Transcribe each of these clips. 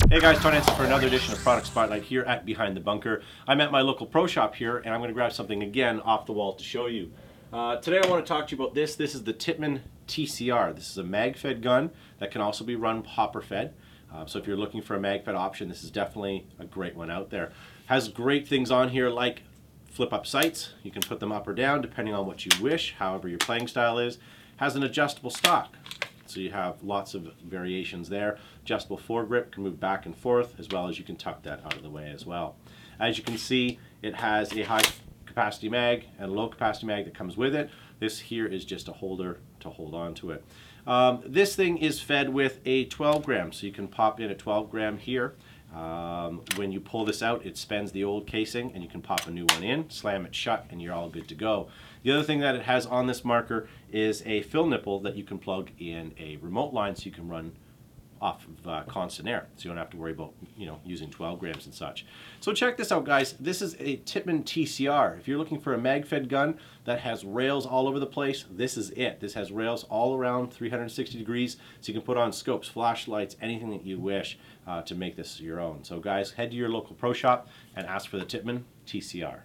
Hey guys, Tony Hansen for another edition of Product Spotlight here at Behind the Bunker. I'm at my local pro shop here and I'm going to grab something again off the wall to show you. Today I want to talk to you about this. This is the Tippmann TCR. This is a mag-fed gun that can also be run hopper-fed. So if you're looking for a mag-fed option, this is definitely a great one out there. Has great things on here like flip-up sights. You can put them up or down depending on what you wish, however your playing style is. Has an adjustable stock. So you have lots of variations there. Adjustable foregrip, can move back and forth, as well as you can tuck that out of the way as well. As you can see, it has a high capacity mag and a low capacity mag that comes with it. This here is just a holder to hold on to it. This thing is fed with a 12 gram, so you can pop in a 12 gram here. When you pull this out, it spends the old casing and you can pop a new one in, slam it shut, and you're all good to go. The other thing that it has on this marker is a fill nipple that you can plug in a remote line so you can run off of constant air, so you don't have to worry about using 12 grams and such. So check this out, guys. This is a Tippmann TCR. If you're looking for a mag-fed gun that has rails all over the place, this is it. This has rails all around 360 degrees, so you can put on scopes, flashlights, anything that you wish to make this your own. So guys, head to your local pro shop and ask for the Tippmann TCR.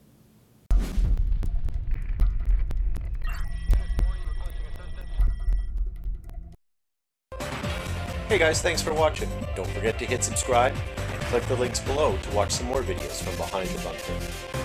Hey guys, thanks for watching. Don't forget to hit subscribe and click the links below to watch some more videos from Behind the Bunker.